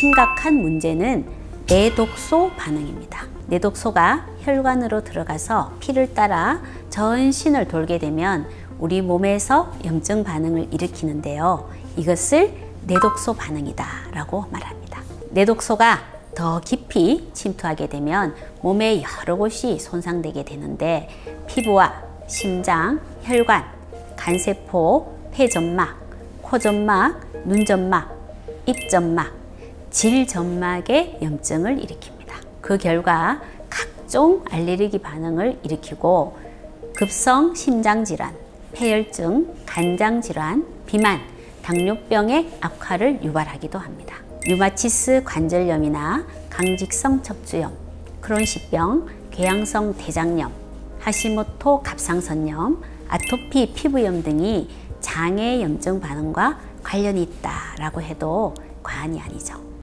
심각한 문제는 내독소 반응입니다. 내독소가 혈관으로 들어가서 피를 따라 전신을 돌게 되면 우리 몸에서 염증 반응을 일으키는데요. 이것을 내독소 반응이다 라고 말합니다. 내독소가 더 깊이 침투하게 되면 몸의 여러 곳이 손상되게 되는데 피부와 심장, 혈관, 간세포, 폐점막, 코점막, 눈점막, 입점막, 질점막에 염증을 일으킵니다. 그 결과 각종 알레르기 반응을 일으키고 급성 심장질환, 폐혈증, 간장질환, 비만, 당뇨병의 악화를 유발하기도 합니다. 류마티스 관절염이나 강직성 척추염, 크론시병, 궤양성 대장염, 하시모토 갑상선염, 아토피 피부염 등이 장의 염증 반응과 관련이 있다라고 해도 과언이 아니죠.